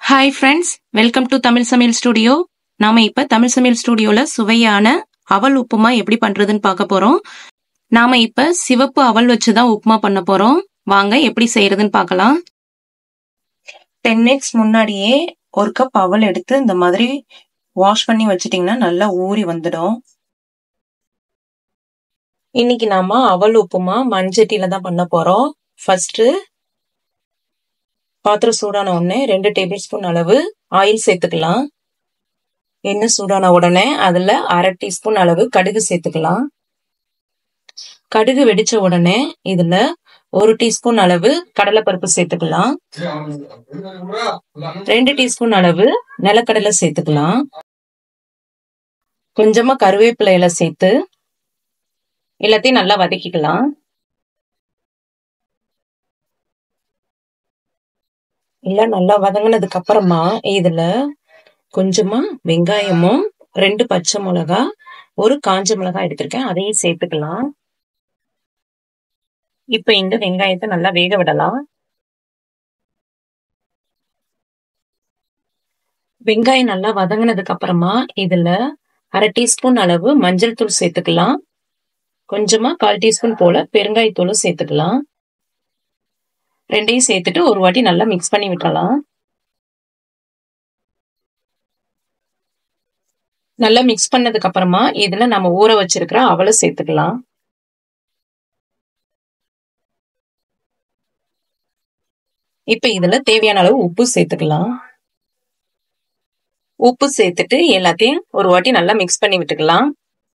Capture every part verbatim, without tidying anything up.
Hi friends, welcome to Tamil Samil Studio. நாம இப்ப தமிழ் சமையல் ஸ்டுடியோல சுவையான அவல் உப்புமா எப்படி பண்றதுன்னு பார்க்க போறோம். நாம இப்ப சிவப்பு அவல் வச்சு தான் உப்புமா பண்ண போறோம். வாங்க எப்படி செய்யறதுன்னு பார்க்கலாம். ten minutes முன்னாடியே ஒரு கப் அவல் எடுத்து இந்த மாதிரி வாஷ் பண்ணி வச்சிட்டீங்கன்னா நல்லா ஊறி வந்துடும். இன்னைக்கு நாம அவல் உப்புமா மண்சட்டியில தான் பண்ண போறோம். ஃபர்ஸ்ட் பாத்திரம் சூடான உடனே ரெண்டு டேபிள் ஸ்பூன் அளவு ஆயில் சேர்த்துக்கலாம். எண்ணெய் சூடான உடனே அதுல அரை டீஸ்பூன் அளவு கடுகு சேர்த்துக்கலாம். கடுகு வெடிச்ச உடனே இதுல ஒரு டீஸ்பூன் அளவு கடலைப்பருப்பு சேர்த்துக்கலாம். ரெண்டு டீஸ்பூன் அளவு நிலக்கடலை சேர்த்துக்கலாம். கொஞ்சமா கருவேப்பிலையில சேர்த்து எல்லாத்தையும் நல்லா வதக்கிக்கலாம். இல்ல நல்லா வதங்கினதுக்கு அப்புறமா இதுல கொஞ்சமா வெங்காயமும் ரெண்டு பச்சை மிளகா ஒரு காஞ்ச மிளகா எடுத்திருக்கேன், அதையும் சேர்த்துக்கலாம். இப்ப இந்த வெங்காயத்தை நல்லா வேக விடலாம். வெங்காயம் நல்லா வதங்கினதுக்கு அப்புறமா இதுல அரை டீஸ்பூன் அளவு மஞ்சள் தூள் சேர்த்துக்கலாம். கொஞ்சமா கால் டீஸ்பூன் போல பெருங்காயத்தூளும் சேர்த்துக்கலாம். ரெண்டையும் சேர்த்துட்டு ஒரு வாட்டி நல்லா மிக்ஸ் பண்ணி விட்டுறலாம். நல்லா மிக்ஸ் பண்ணதுக்கு அப்புறமா இதுல நம்ம ஊற வச்சிருக்கிற அவலை சேர்த்துக்கலாம். இப்ப இதுல தேவையான அளவு உப்பு சேர்த்துக்கலாம். உப்பு சேர்த்துட்டு எல்லாத்தையும் ஒரு வாட்டி நல்லா மிக்ஸ் பண்ணி விட்டுக்கலாம்.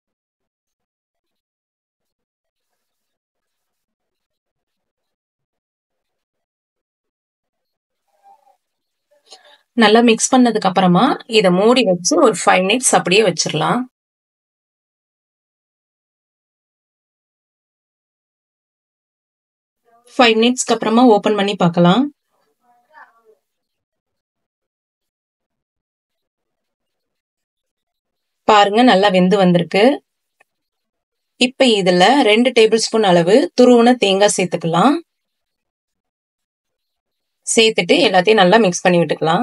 நல்லா மிக்ஸ் பண்ணதுக்கு அப்புறமா இத மூடி வச்சு ஒரு ஃபைவ் மினிட்ஸ் அப்படியே வச்சிடலாம். ஃபைவ் மினிட்ஸ்க்கு அப்புறமா ஓபன் பண்ணி பார்க்கலாம். பாருங்க நல்லா வெந்து வந்திருக்கு. இப்ப இதுல ரெண்டு டேபிள் ஸ்பூன் அளவு துருவன தேங்காய் சேர்த்துக்கலாம். சேர்த்துட்டு எல்லாத்தையும் நல்லா மிக்ஸ் பண்ணி விட்டுக்கலாம்.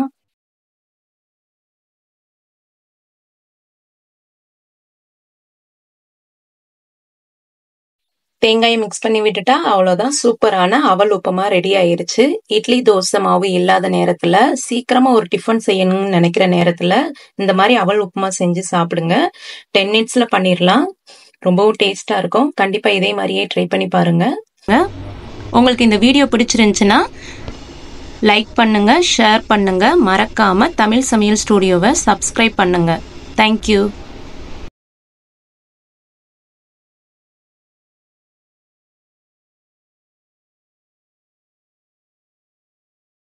தேங்காயை மிக்ஸ் பண்ணி விட்டுட்டா அவ்வளவுதான், சூப்பரான அவல் உப்புமா ரெடி ஆயிருச்சு. இட்லி தோசை மாவு இல்லாத நேரத்துல சீக்கிரமா ஒரு டிஃபன் செய்யணும்னு நினைக்கிற நேரத்துல இந்த மாதிரி அவல் உப்புமா செஞ்சு சாப்பிடுங்க. டென் மினிட்ஸ்ல பண்ணிடலாம். ரொம்பவும் டேஸ்டா இருக்கும். கண்டிப்பா இதே மாதிரியே ட்ரை பண்ணி பாருங்க. உங்களுக்கு இந்த வீடியோ பிடிச்சிருந்துச்சுன்னா லைக் பண்ணுங்க, ஷேர் பண்ணுங்க, மறக்காம தமிழ் சமையல் ஸ்டுடியோவை சப்ஸ்கிரைப் பண்ணுங்க. தேங்க்யூ.